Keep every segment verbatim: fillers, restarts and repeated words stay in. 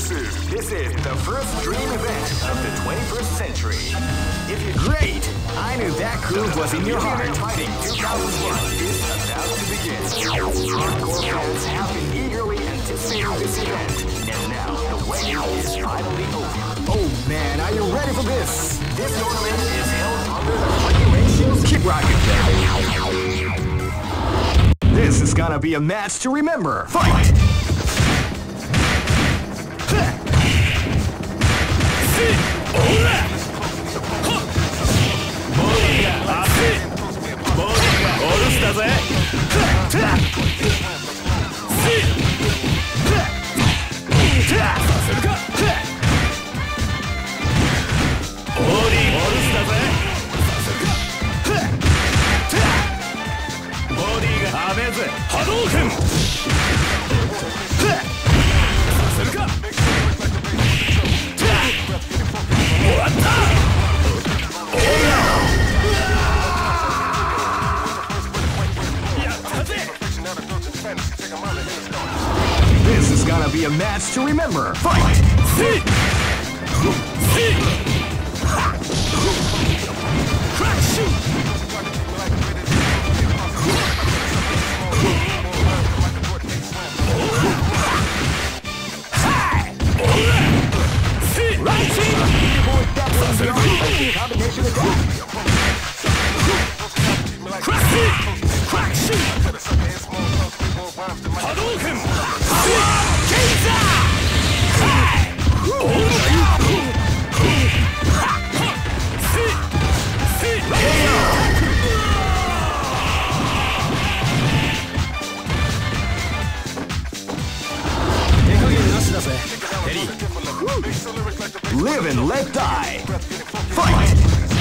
This is this is the first dream event of the twenty-first century. If you great, I knew that groove was in your heart. Fighting two thousand one is about to begin. Hardcore fans have been eagerly anticipating this event, and now the waiting is finally over. Oh man, are you ready for this? This tournament is held under the free ratios. Keep rocking, baby. This is gonna be a match to remember. Fight! This is gonna be a match to remember. Fight! See! See! Crack shoot! Hi! See! Right combination attack. Crack shoot! Crack shoot! Hadouken! Live and let die. Fight!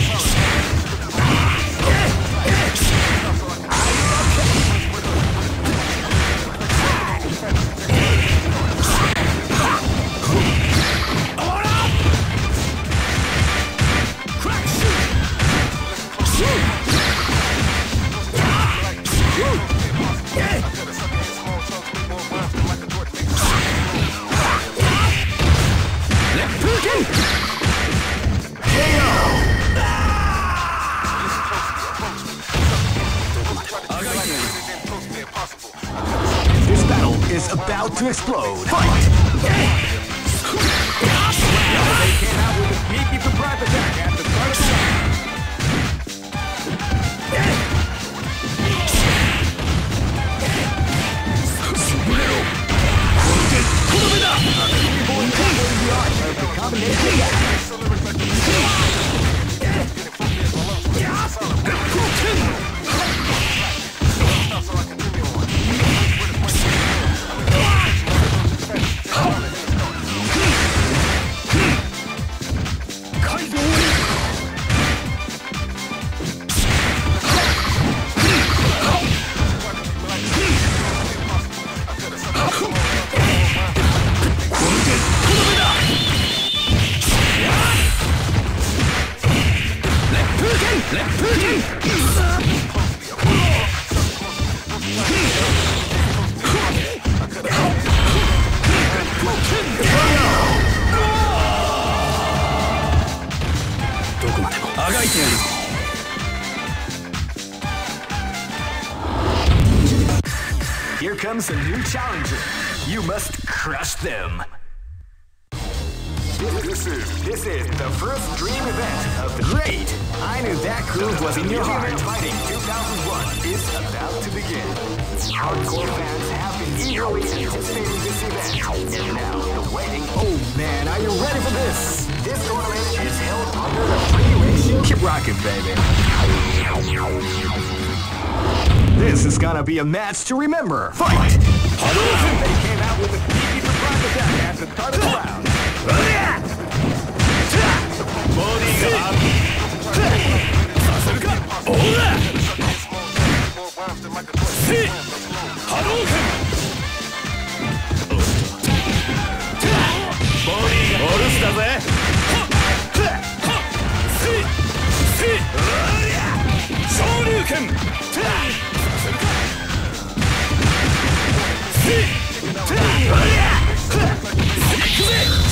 This battle is about to explode. Fight! They came out with a sneaky surprise attack at the start of the round. Here comes a new challenger. You must crush them. This is this is the first dream event of the great. I knew that groove was in your heart. Fighting two thousand one is about to begin. Hardcore fans have been eagerly anticipating this event, and now the waiting. Oh man, are you ready for this? This tournament is held under the free ratio. Keep rocking, baby. This is gonna be a match to remember. Fight! Hadouken! They came out with a sneaky surprise attack at the start of the round. Shoryuken!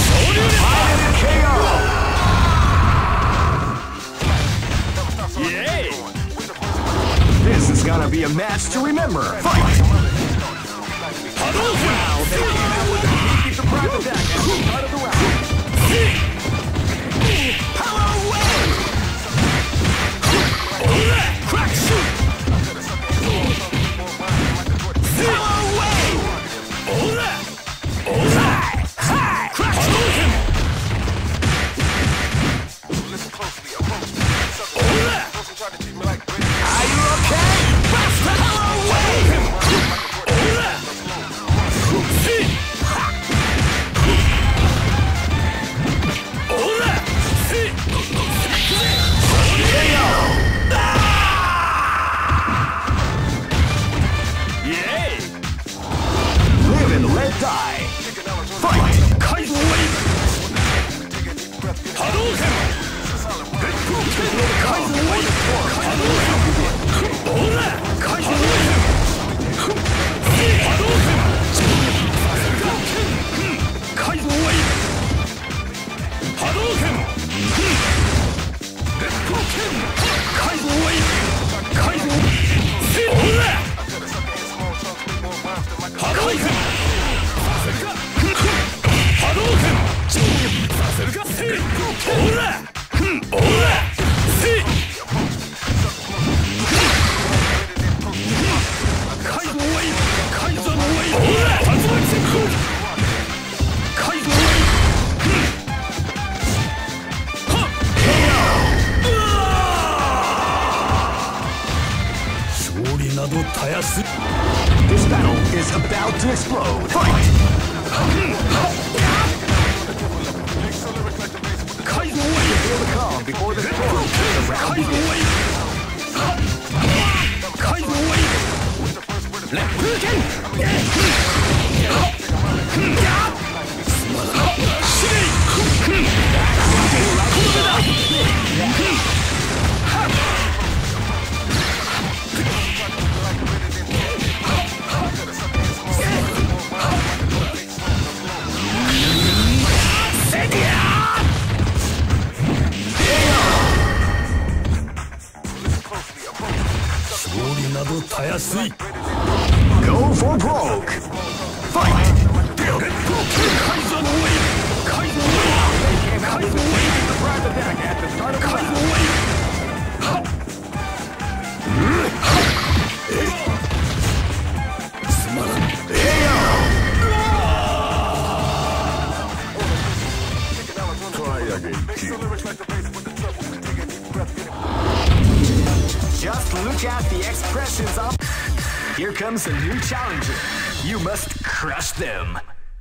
to remember. Fight! Wow, they came out with a sneaky surprise attack at the start of the round. Power wave! Crack shoot! Power wave! High! High! Crack shoot! Are you okay? Power wave! Live and let die. Fight! Kaizo wave! Hadouken! Kaizo wave! Hadouken! Kaizo wave! Hadouken! Kaizo wave! Hadouken! Kaizo wave! Kaizo Hadouken! Hadouken! Ora! Ora! Kaizo wave! Kaizo wave! Ora! Kaizo wave! This battle is about to explode. Fight! Kaizo wave! Feel the calm before the storm. Kaizo wave! Kaizo wave! Reppuken! Go for broke! Fight! Kaizo wave! Kaizo wave! Kaizo wave! Surprise attack at the start of the Kaizo wave! Try again. Just look at the expressions of... Here comes a new challenger. You must crush them.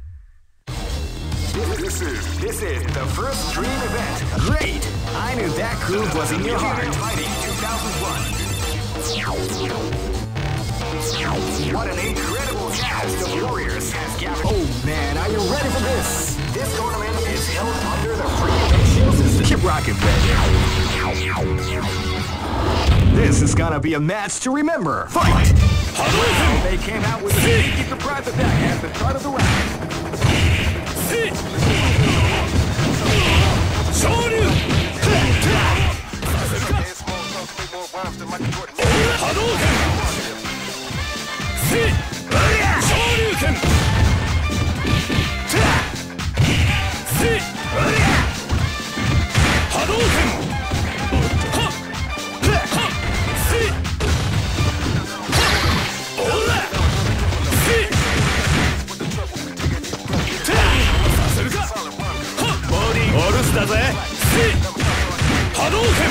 This is this is the first dream event. Great! I knew that groove was in your heart. Fighting two thousand one. What an incredible cast of warriors has gathered. Oh man, are you ready for this? This tournament is held under the free ratio system. Keep rocking, baby. This is gonna be a match to remember. Fight! Hadouken! They came out with a sneaky surprise attack at the start of the round. Shoryu! Hadouken! Shoryuken! Hadouken!だぜ。波動拳。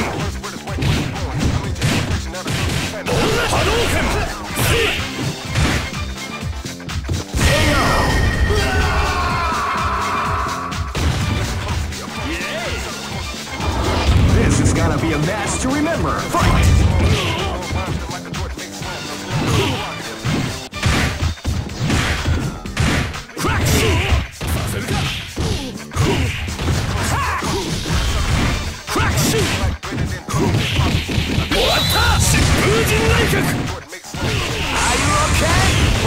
波動拳。This is gonna be a match to remember. Fight! Crack shoot! Crack shoot! Are you okay?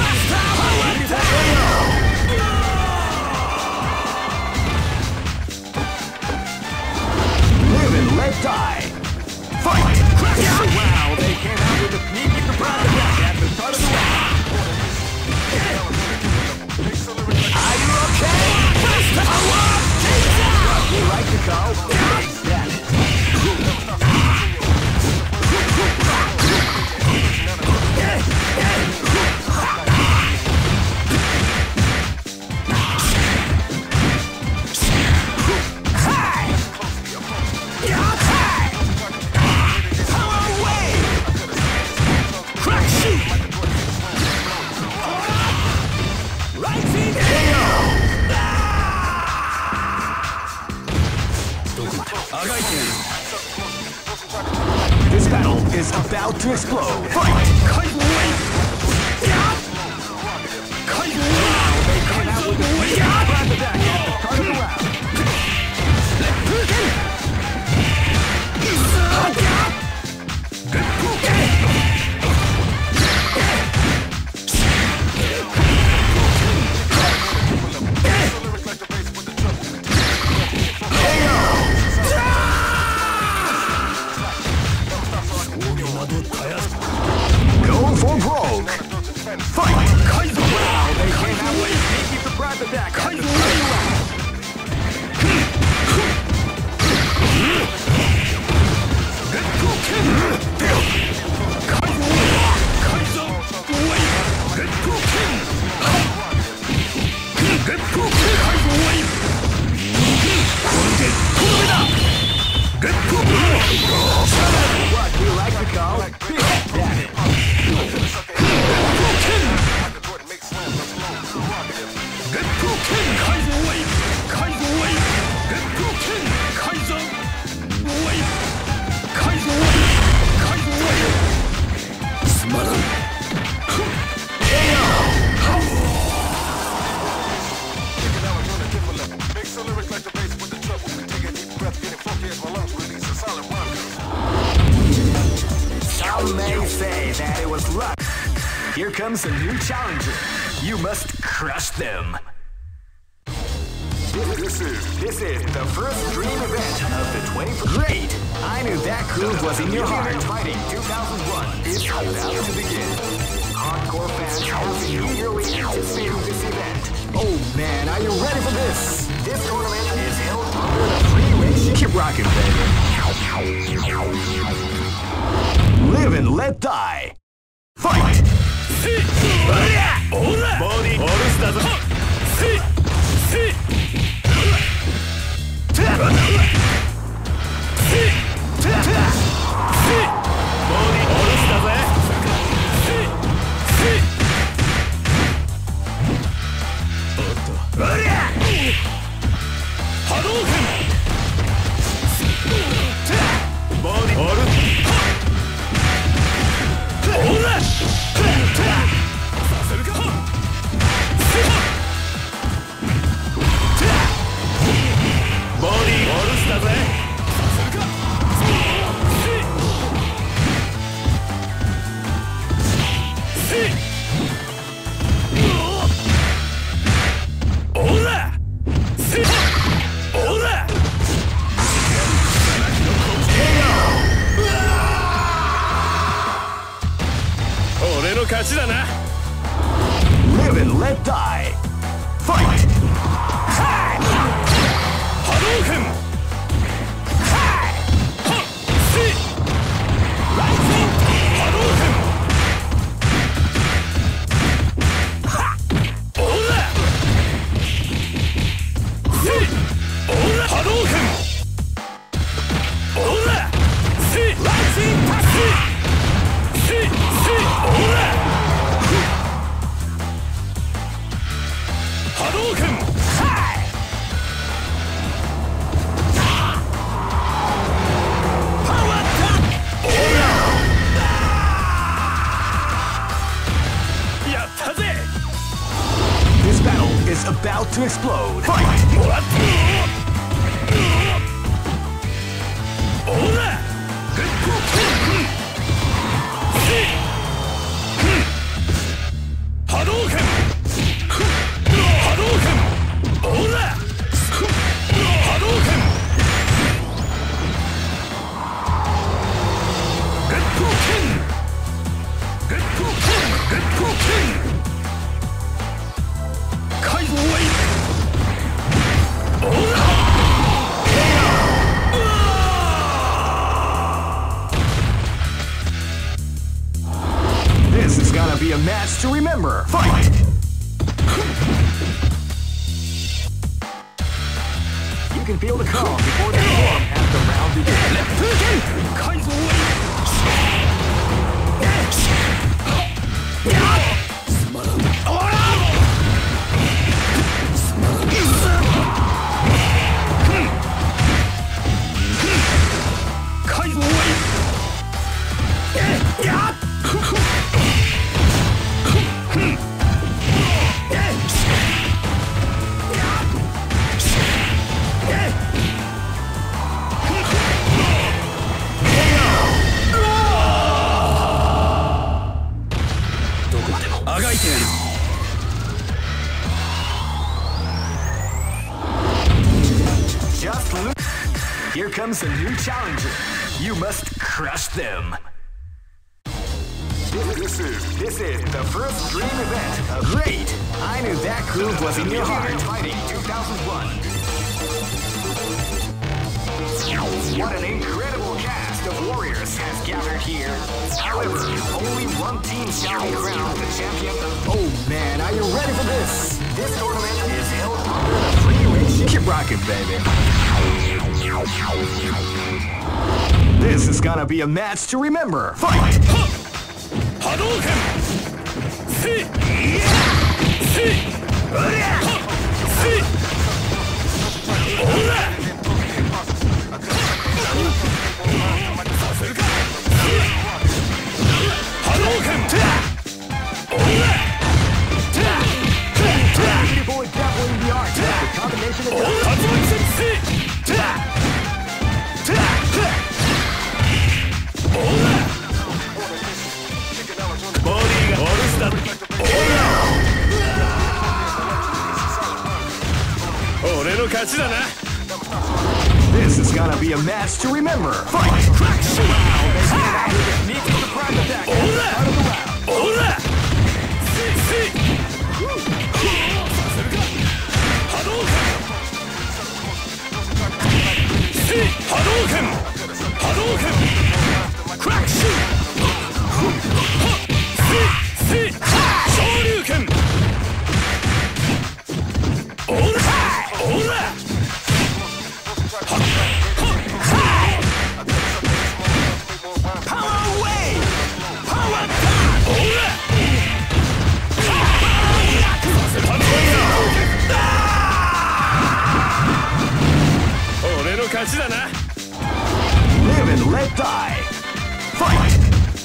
Live and let die. Fight! Wow, they came out with a sneaky surprise attack at the start. This battle is about to explode. Fight! Kaizo Wave! Kaizo Wave! They come out with a big surprise attack at the start of the round. Going for broke. Fight! Kaizo! Wow, they came out with a sneaky surprise attack. Kaizo! What we like to call big damage. Kaizo Wave! Kaizo Wave! Kaizo Wave! Kaizo Wave! Kaizo Wave! Smaran! Some may say that it was luck. Here comes a new challenger. You must crush them. This is this is the first dream event of the twenty-first. Great! I knew that groove was in your heart. Fighting two thousand one is about to begin. Hardcore fans have been eagerly anticipating this event. Oh man, are you ready for this? This tournament is held under the free ratio. Keep rocking, baby. Live and let die. Fight! Body all-stars. Live and let die. Fight! Hadouken! Rising Hadouken! Ola! Ola Hadouken! Ola! Rising Ola! Hadouken! Power attack! Yatta! This battle is about to explode. Fight! Ola! Hadouken! Hadouken! Ola! Hadouken! Gekkoken! Gekkoken! Gekkoken! Kaizo Wave! Ola! This is gonna be a match to remember. Fight! You can feel the calm before the storm as the round begins. Kaizo Wave! lo- Here comes a new challenger. You must crush them. This, this is this is the first dream event of Great. I knew that groove was in your heart. Fighting two thousand one. What an incredible cast of warriors has gathered here. However, only one team shall be crowned the champion of... Oh man, are you ready for this? This tournament is held under the free ratio. Keep rocking, baby. This is gonna be a match to remember. Fight! Hadouken! See! See! See! Hadouken! Boy dabbling the art. The combination of This is gonna be a match to remember. Fight! Crack! Shoot! Needs to surprise attack. Out of the round. Hadouken! Hadouken! Crack! Shoot! Shoryuken! Power away! Power down! Live and let die. Fight!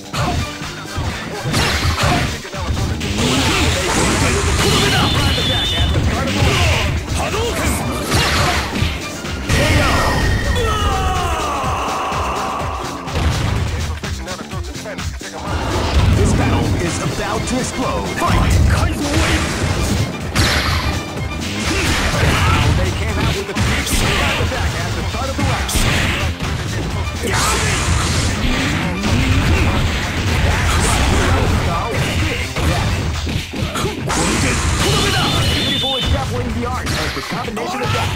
Hadouken! K O! This battle is about to explode. Fight! Wow, they came out with a deep surprise attack at the start of the round. Beautiful extrapolating the art of the combination of that.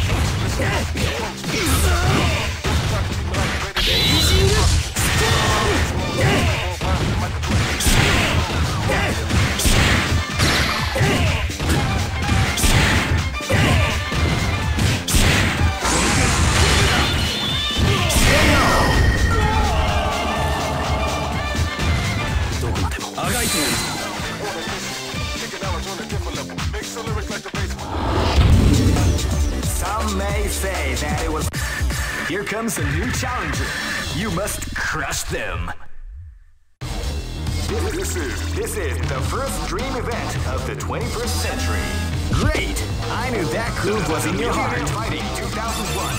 Some may say that it was... Here comes a new challenger. You must crush them. This is, this is the first dream event of the twenty-first century. Great! I knew that groove was in your heart. Fighting two thousand one.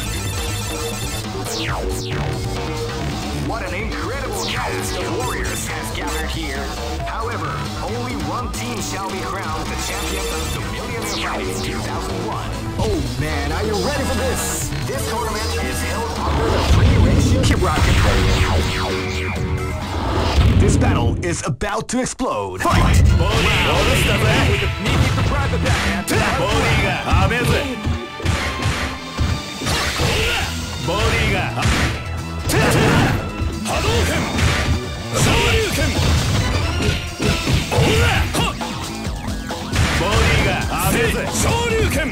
What an incredible cast of warriors has gathered here. However, only one team shall be crowned the champion of the Millionaire Fighting two thousand one. Oh man, are you ready for this? This tournament is held under the free ratio. Keep rocking, baby. This battle is about to explode. Fight! Wow, this stuff, man. With the sneaky surprise attack. Hadouken! Shoryuken! Body ga abezu! Shoryuken!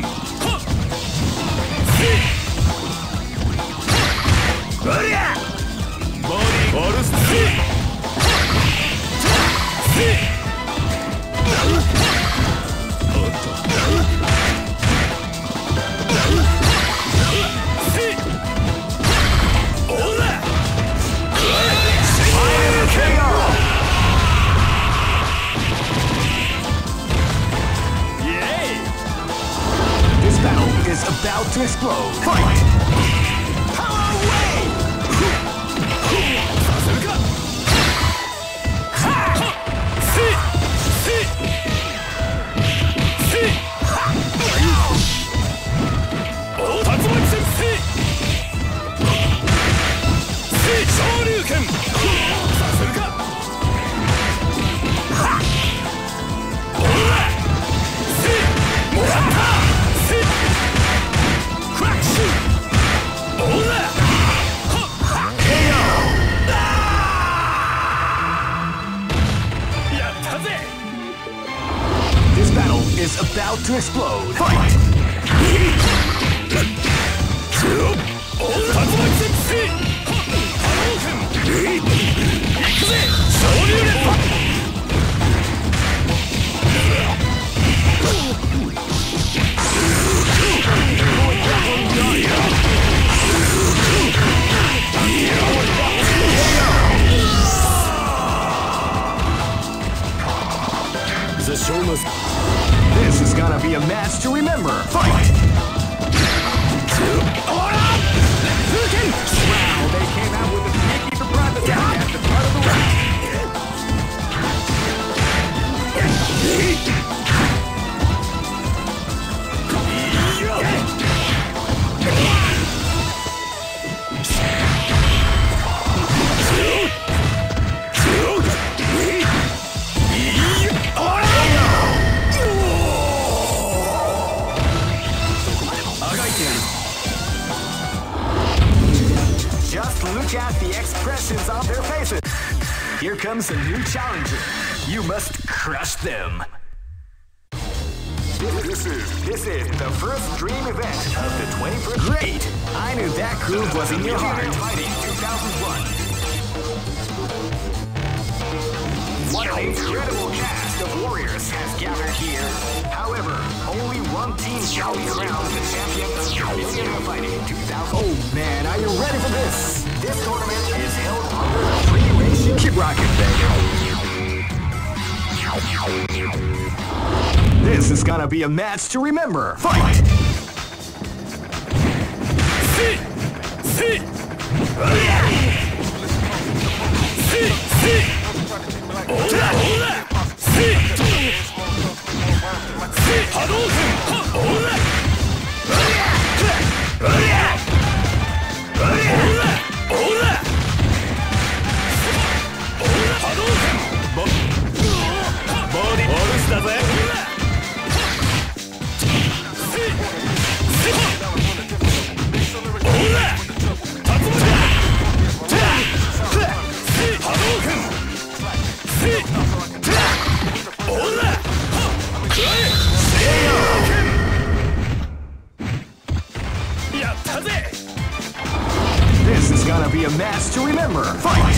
Body! Body! This battle is about to explode. Fight! Power away! explode. Fight! The show must... This is gonna be a match to remember. Fight! Wow, they came out with a sneaky surprise attack at the front of the ring. Just look at the expressions on their faces. Here comes a new challenger. You must crush them. This is this is the first dream event of the twenty-first. Great! I knew that groove was in your heart. Fighting two thousand one. What an incredible cast of warriors has gathered here. However, only one team shall be crowned the champion of Millionaire Fighting two thousand. Oh man, are you ready for this? This tournament is held under the free ratio. Keep rocking, baby. This is gonna be a match to remember. Fight! See! See! See! See! This is gonna be a match to remember. Fight!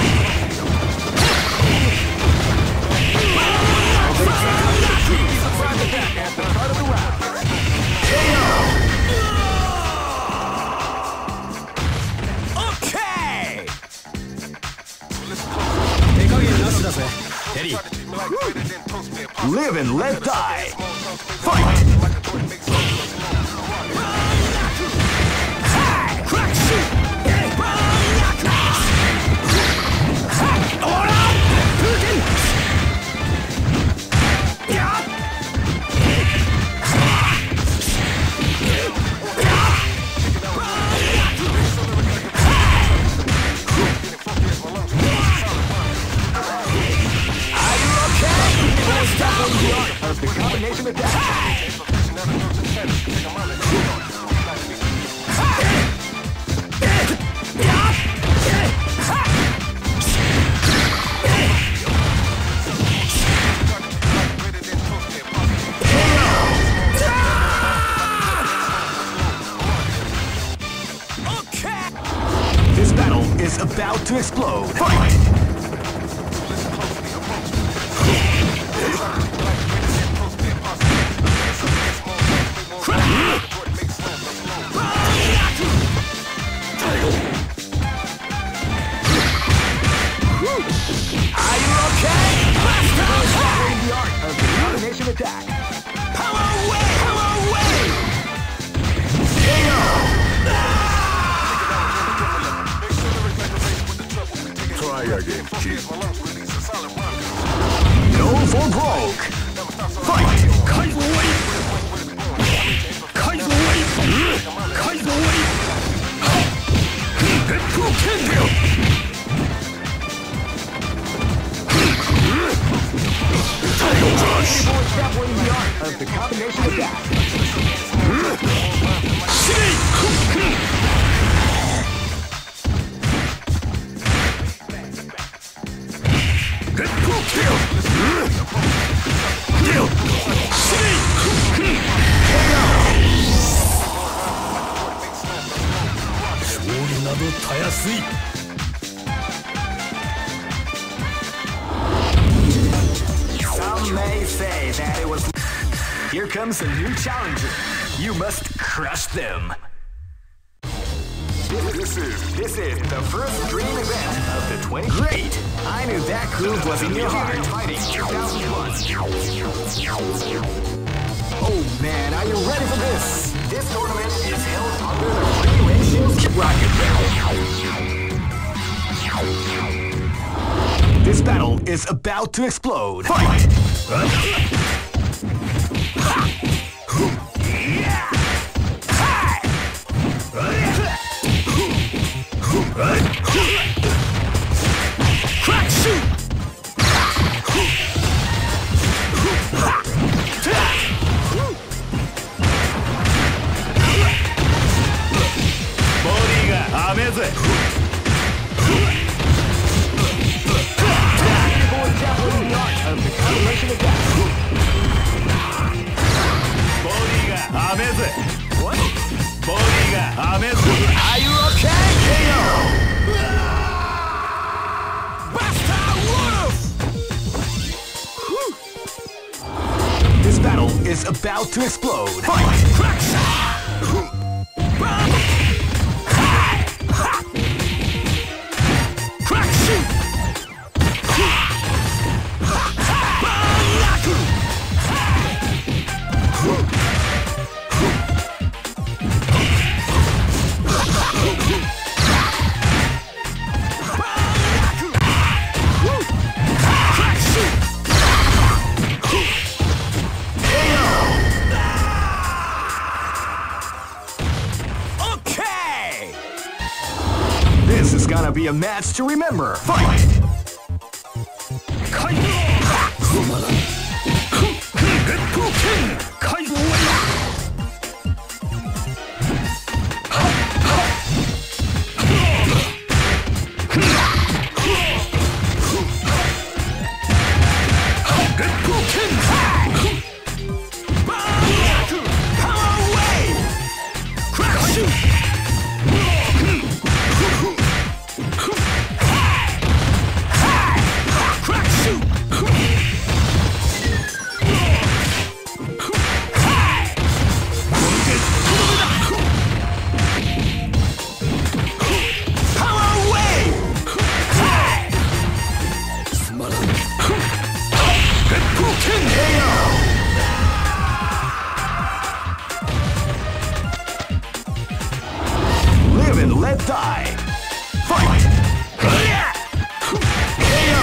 Okay! Live and let die. Fight! The combination attack. Okay. This battle is about to explode. Fight! Attack. Power away! Power away! K O! Try again, Chief. Go for broke. Fight! Kaizo wave! Kaizo wave! Kaizo wave! Petro Kenryo! Rush! Of the combination attack. Get kill! Kill! などたやすい。 Some may say that it was. Here comes a new challenger. You must crush them. This is this is the first dream event of the twenty. Great! I knew that groove was in your heart. Fighting two thousand one. Oh man, are you ready for this? This tournament is held under the free ratios. Keep rocking, man. This battle is about to explode. Fight! Crack shoot! Body ga ameze. Body ga ameze. What? Body ga ameze. Are you okay? K O. This battle is about to explode. Fight! Crack shoot! This is gonna be a match to remember. Fight! Live and let die. Fight! K O.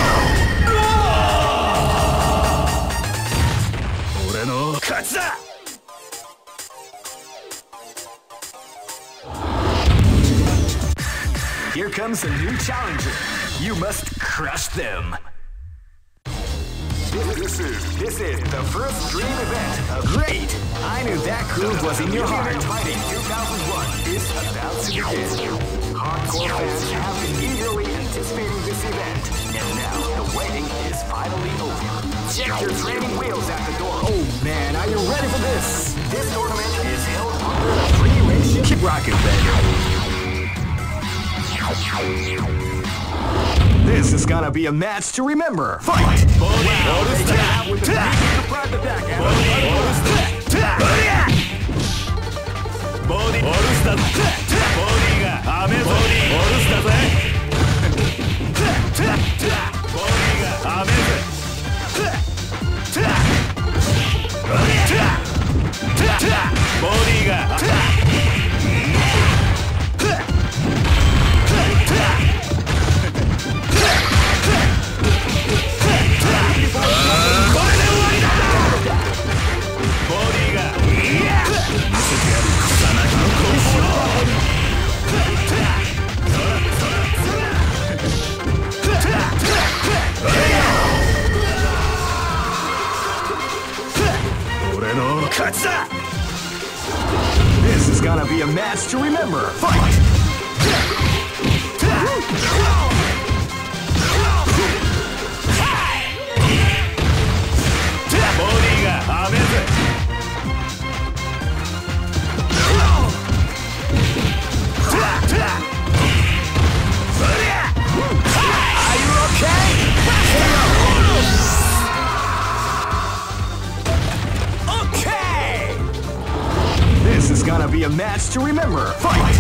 俺の勝ちだ。Here comes a new challenger. You must crush them. This is this is the first dream event of Great! I knew that groove was in your heart. Fighting two thousand one is about to begin. Hardcore fans have been eagerly anticipating this event, and now the waiting is finally over. Check your training wheels at the door. Oh man, are you ready for this? This tournament is held under the free ratio. Keep rocking, baby. This is gonna be a match to remember. Fight! Body! Wow, they get out with the private attack. Body! All-Star! Body ga ameze. Body! All-Star ぜ。Body ga ameze. Body ga This is gonna be a match to remember. Fight! Body ga ameze. to remember. Fight!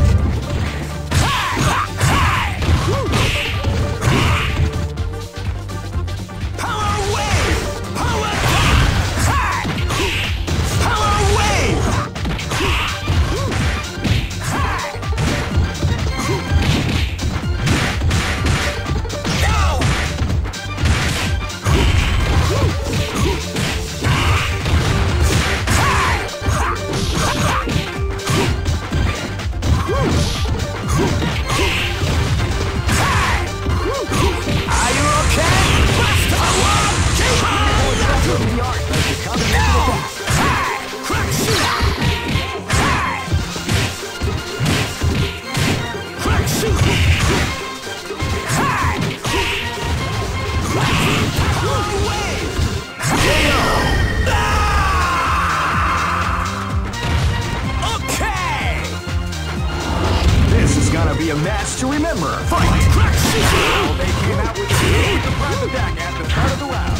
Be a match to remember. Fight! Well, they came out with a surprise attack at the start of the round.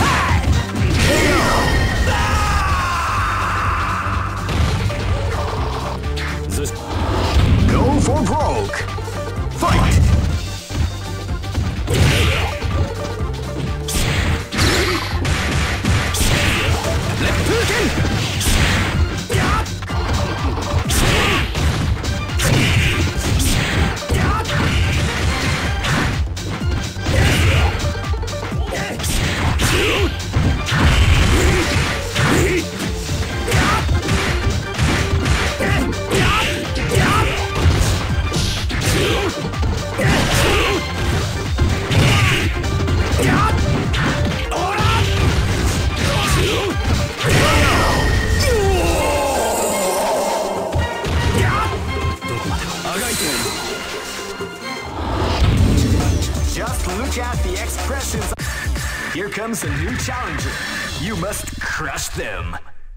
K O! Go for broke. Fight! Just look at the expressions. Here comes a new challenger. You must crush them.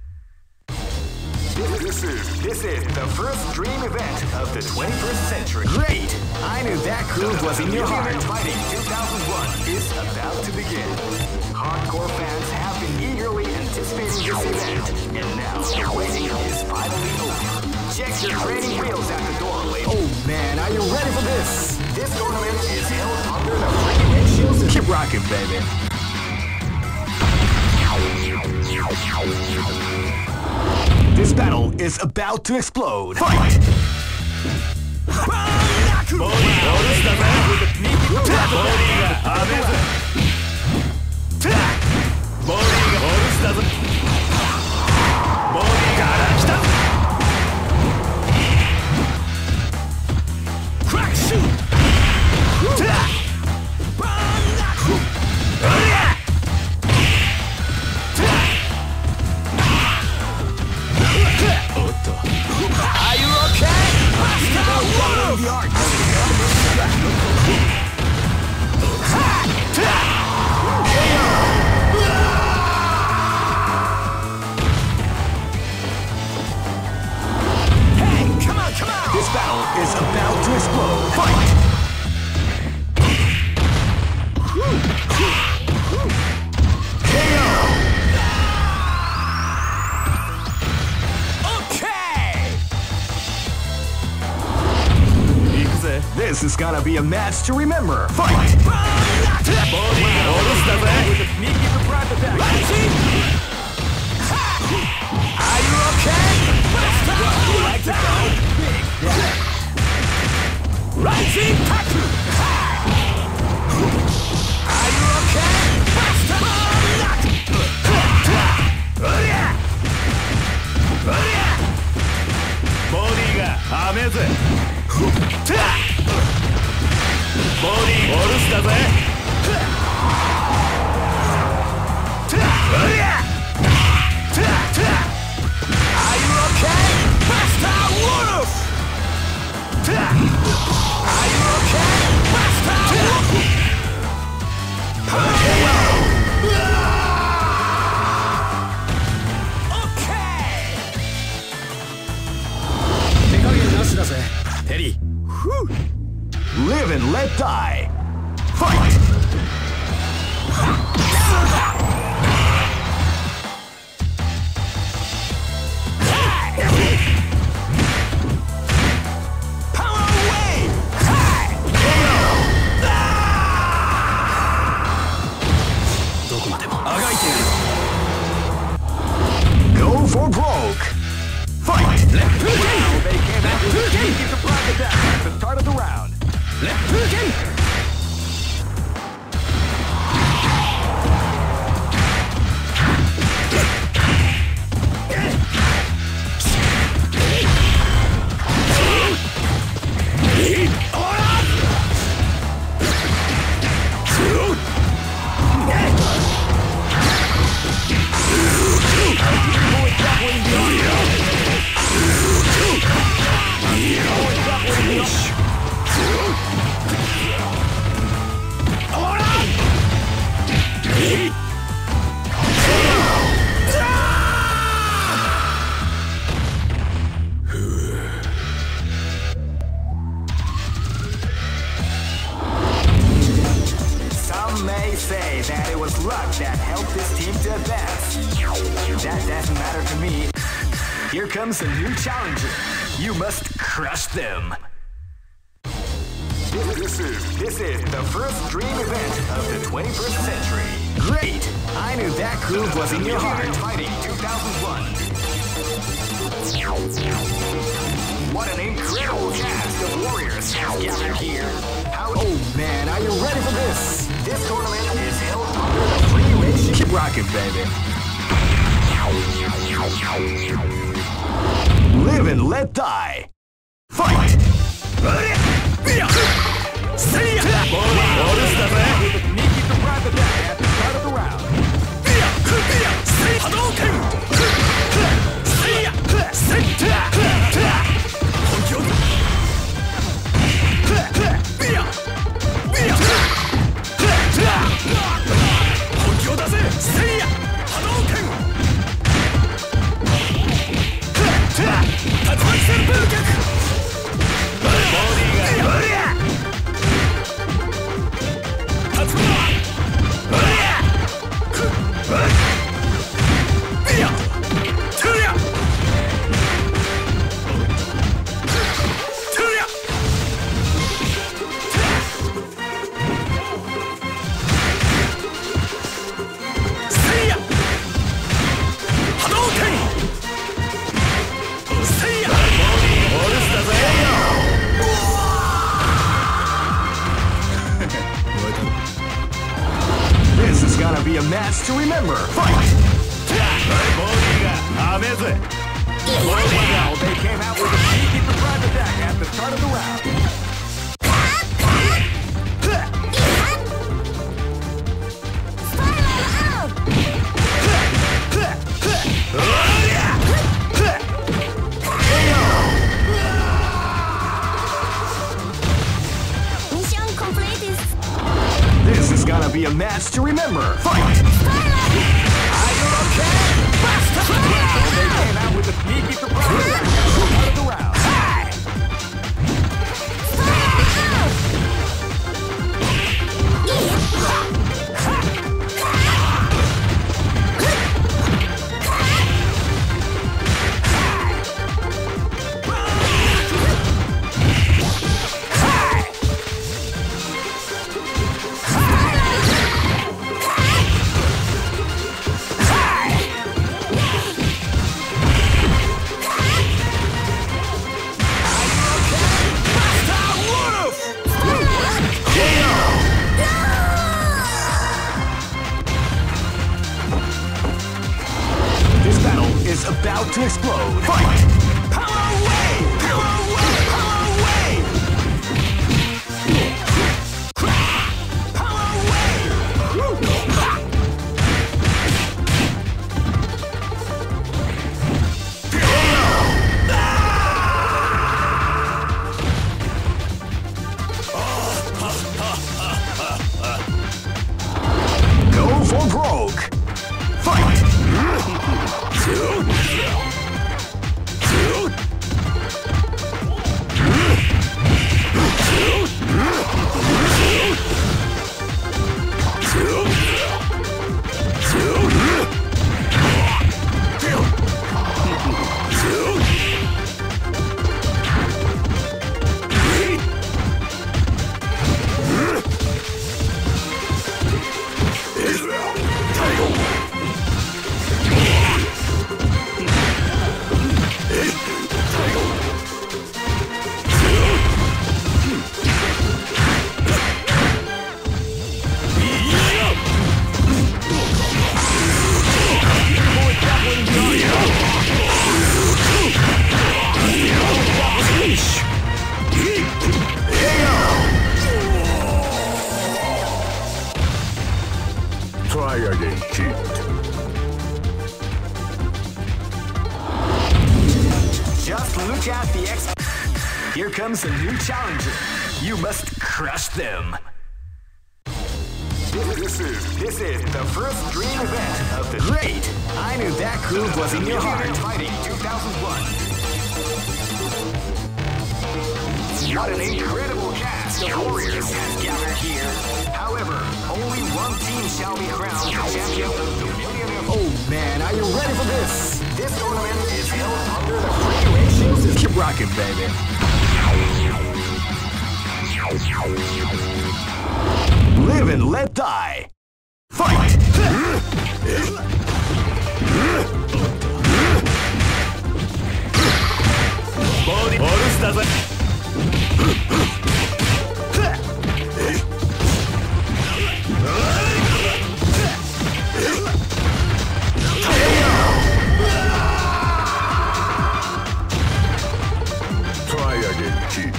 This is, this is the first dream event of the twenty-first century. Great! I knew that groove was in your heart. Fighting two thousand one is about to begin. Hardcore fans have been eagerly anticipating this event, and now the waiting is finally over. Check your training wheels at the door, ladies. Oh man, are you ready for this? This tournament is held under the freaking red shields. Keep rocking, baby. This battle is about to explode. Fight! This battle is about to explode. Fight! K O! Okay! This is gonna be a match to remember. Fight! Are you okay? You like to go big? Rising Taku! Are you okay? Body ga ameze. Body orusu da ze. Are you okay? Master Wolf! Are you okay? Master Wolf! Okay! Live and let die. Fight! finish. Some may say that it was luck that helped this team to advance. That doesn't matter to me. Here comes a new challenger. You must crush them. This is, this is the first dream event of the twenty-first century. Great! I knew that groove was in your heart. Fighting two thousand one. What an incredible cast of warriors has gathered here. How oh man, are you ready for this? This tournament is held under the free ratio. Keep rocking, baby. Live and let die. Fight! See ya! Sneaky surprise attack at the start of the round. Hadouken! See ya! This is gonna be a match to remember. Fight! Wow, they came out with a sneaky surprise attack at the start of the round. Mission completed. This is gonna be a match to remember. Fight! Are you okay? Well, they came out with a sneaky surprise attack at the start of the round. comes a new challenger. You must crush them. This is this is the first dream event of the great. I knew that groove was in your heart. Fighting two thousand one. What an incredible cast of warriors has gathered here. However, only one team shall be crowned champion of the Millennium. Oh man, are you ready for this? This tournament is held under the regulations. Keep rocking, baby. Live and let die. Fight! Body Horus doesn't. Try again, kid.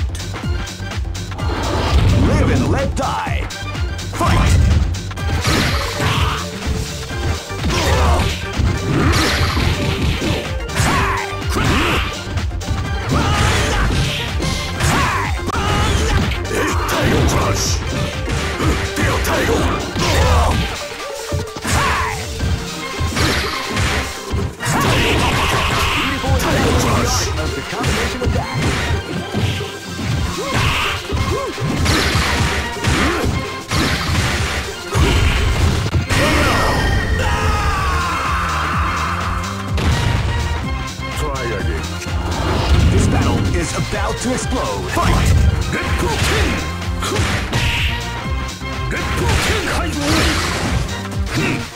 Live and let die. Fight! Tiger Crush! Steel Tiger! Tiger Crush! The combination attack. This battle is about to explode. Fight! Deadpool King! Deadpool King!